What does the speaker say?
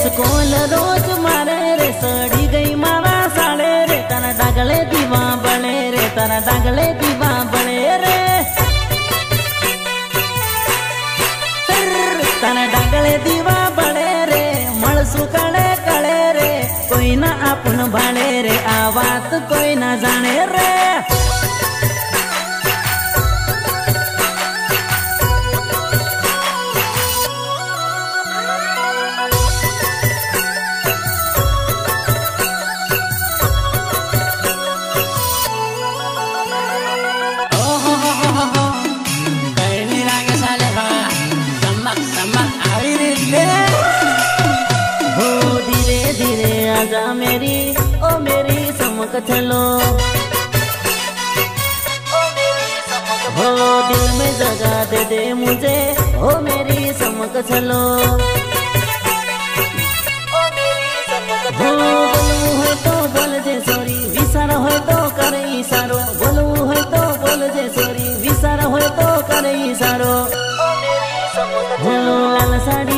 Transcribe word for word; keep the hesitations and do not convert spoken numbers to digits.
school रोज मारे रे सड़ी गई मारा साड़े रे तना डागले दीवा बने रे तना डागले दीवा बने रे तना डागले दीवा बने रे मलसू कड़े कड़े रे कोई ना अपन भाड़े रे आ बात कोई ना जाने रे आजा मेरी ओ मेरी समक चलो हो दिल में जगह दे दे मुझे ओ मेरी समक चलो हो बोलू है तो बोल जे सॉरी विसार हो तो करे इशारो बोलू है तो बोल जे सॉरी विसार हो तो करे इशारो हो लाल साड़ी